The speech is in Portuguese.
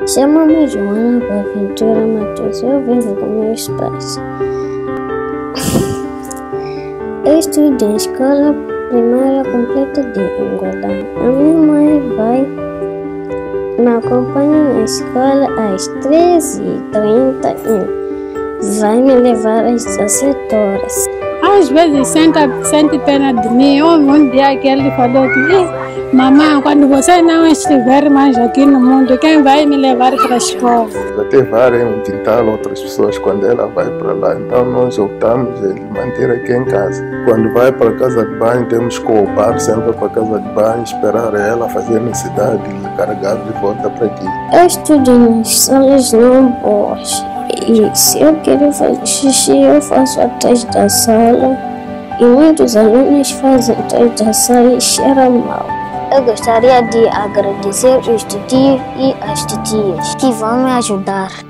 Chamo-me Joana Boaventura Matheus, eu vivo com meus pais. Eu estudo em escola primária completa de Angola. A minha mãe me acompanha na escola às 13h30 e vai me levar às 17 horas. Às vezes sente pena de mim. Houve um dia que ele falou que mamãe, quando você não estiver mais aqui no mundo, quem vai me levar para a escola? Até várias um quintal, outras pessoas quando ela vai para lá. Então nós optamos em manter aqui em casa. Quando vai para a casa de banho, temos que ocupar sempre para a casa de banho, esperar ela fazer necessidade e carregar de volta para aqui. Eu estudo nas salas não boas. E se eu quero fazer xixi, eu faço atrás da sala. E muitos alunos fazem atrás da sala e cheiram mal. Eu gostaria de agradecer os tios e as titias que vão me ajudar.